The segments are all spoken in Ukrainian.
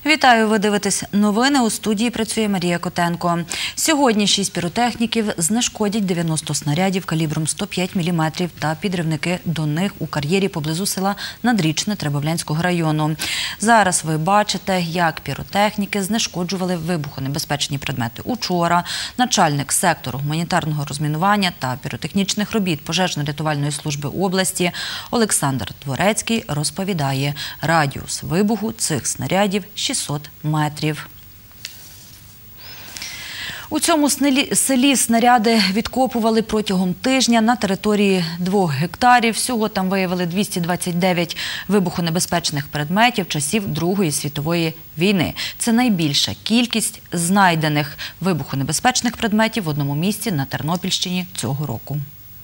Вітаю, ви дивитесь новини. У студії працює Марія Котенко. Сьогодні 6 піротехніків знешкодять 90 снарядів калібром 105 мм та підривники до них у кар'єрі поблизу села Надрічне Требовлянського району. Зараз ви бачите, як піротехніки знешкоджували вибухонебезпечні предмети. Учора начальник сектору гуманітарного розмінування та піротехнічних робіт пожежно-рятувальної служби області Олександр Дворецький розповідає, радіус вибуху цих снарядів 600 метрів. У цьому селі снаряди відкопували протягом тижня на території 2 гектарів. Всього там виявили 229 вибухонебезпечних предметів часів Другої світової війни. Це найбільша кількість знайдених вибухонебезпечних предметів в одному місці на Тернопільщині цього року.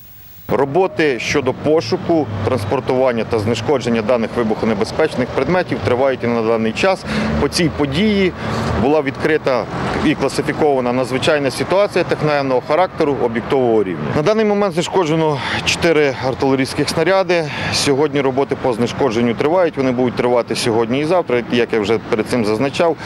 Роботи щодо пошуку, транспортування та знешкодження даних вибухонебезпечних предметів тривають і на даний час. По цій події була відкрита і класифікована надзвичайна ситуація техногенного характеру об'єктового рівня. На даний момент знешкоджено 4 артилерійських снаряди. Сьогодні роботи по знешкодженню тривають, вони будуть тривати сьогодні і завтра. Як я вже перед цим зазначав,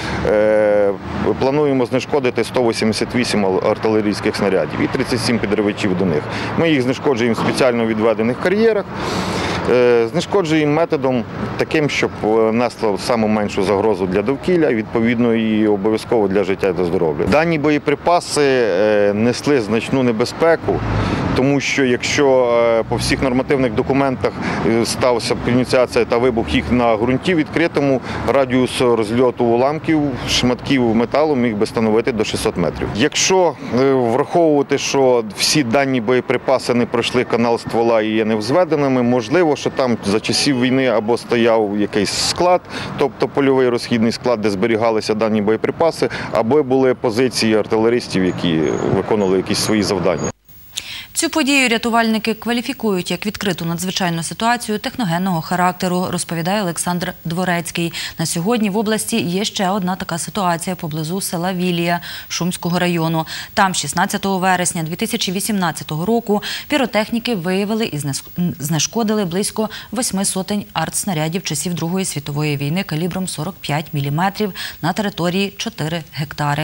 плануємо знешкодити 188 артилерійських снарядів і 37 підривачів до них. Ми їх знешкоджуємо в спеціально відведених кар'єрах. Знешкоджуємо методом таким, щоб несло саму меншу загрозу для довкілля, і відповідно і обов'язково для життя та здоров'я. Дані боєприпаси несли значну небезпеку, тому що якщо по всіх нормативних документах стався ініціація та вибух їх на ґрунті відкритому, радіус розльоту уламків, шматків металу міг би становити до 600 метрів. Якщо враховувати, що всі дані боєприпаси не пройшли канал ствола і є невзведеними, можливо, що там за часів війни або стояв якийсь склад, тобто польовий розхідний склад, де зберігалися дані боєприпаси, або були позиції артилеристів, які виконували якісь свої завдання. Цю подію рятувальники кваліфікують як відкриту надзвичайну ситуацію техногенного характеру, розповідає Олександр Дворецький. На сьогодні в області є ще одна така ситуація поблизу села Вілія Шумського району. Там 16 вересня 2018 року піротехніки виявили і знешкодили близько 8 сотень артснарядів часів Другої світової війни калібром 45 мм на території 4 гектари.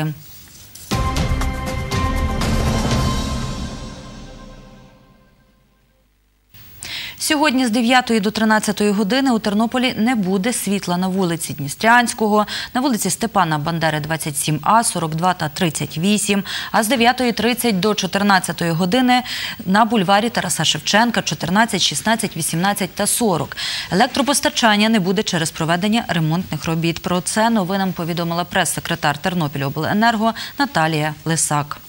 Сьогодні з 9 до 13 години у Тернополі не буде світла на вулиці Дністрянського, на вулиці Степана Бандери 27А, 42 та 38, а з 9:30 до 14 години на бульварі Тараса Шевченка 14, 16, 18 та 40. Електропостачання не буде через проведення ремонтних робіт. Про це новинам повідомила прес-секретар Тернопільобленерго Наталія Лисак.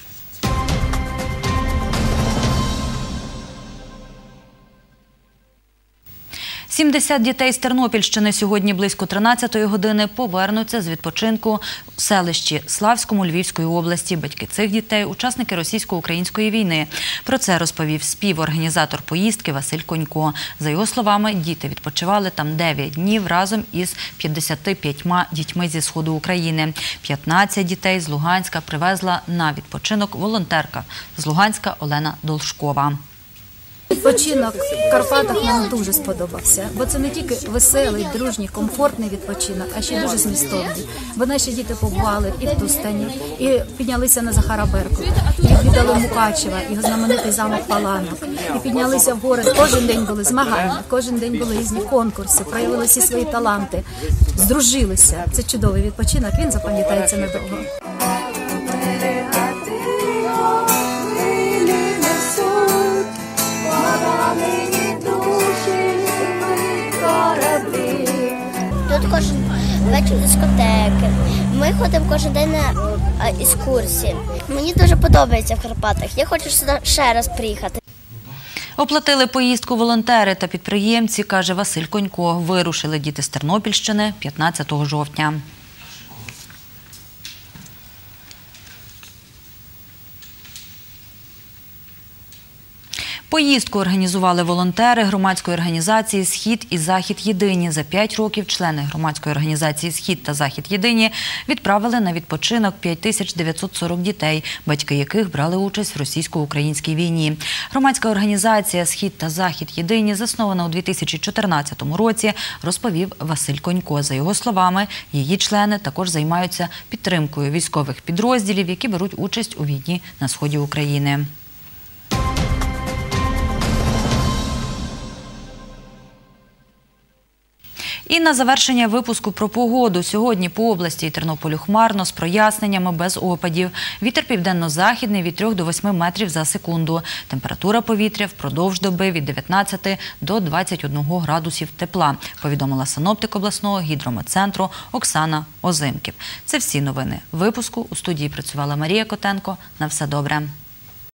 70 дітей з Тернопільщини сьогодні близько 13 години повернуться з відпочинку у селищі Славському Львівської області. Батьки цих дітей – учасники російсько-української війни. Про це розповів співорганізатор поїздки Василь Конько. За його словами, діти відпочивали там 9 днів разом із 55 дітьми зі Сходу України. 15 дітей з Луганська привезла на відпочинок волонтерка з Луганська Олена Должкова. Відпочинок в Карпатах нам дуже сподобався, бо це не тільки веселий, дружній, комфортний відпочинок, а ще дуже змістовний. Бо наші діти побували і в Тустані, і піднялися на Захара Беркута, і відвідали Мукачева, його знаменитий замок Паланок, і піднялися в гори. Кожен день були змагання, кожен день були різні конкурси, проявили всі свої таланти, здружилися. Це чудовий відпочинок, він запам'ятається надовго. Тут кожен вечір дискотеки. Ми ходимо кожен день на екскурсії. Мені дуже подобається в Карпатах. Я хочу сюди ще раз приїхати. Оплатили поїздку волонтери та підприємці, каже Василь Конько. Вирушили діти з Тернопільщини 15 жовтня. Поїздку організували волонтери громадської організації «Схід» і «Захід Єдині». За 5 років члени громадської організації «Схід» та «Захід Єдині» відправили на відпочинок 5940 дітей, батьки яких брали участь в російсько-українській війні. Громадська організація «Схід» та «Захід Єдині» заснована у 2014 році, розповів Василь Конько. За його словами, її члени також займаються підтримкою військових підрозділів, які беруть участь у війні на сході України. І на завершення випуску про погоду. Сьогодні по області і Тернополю хмарно, з проясненнями, без опадів. Вітер південно-західний від 3 до 8 метрів за секунду. Температура повітря впродовж доби від 19 до 21 градусів тепла, повідомила синоптик обласного гідрометцентру Оксана Озимків. Це всі новини випуску. У студії працювала Марія Котенко. На все добре.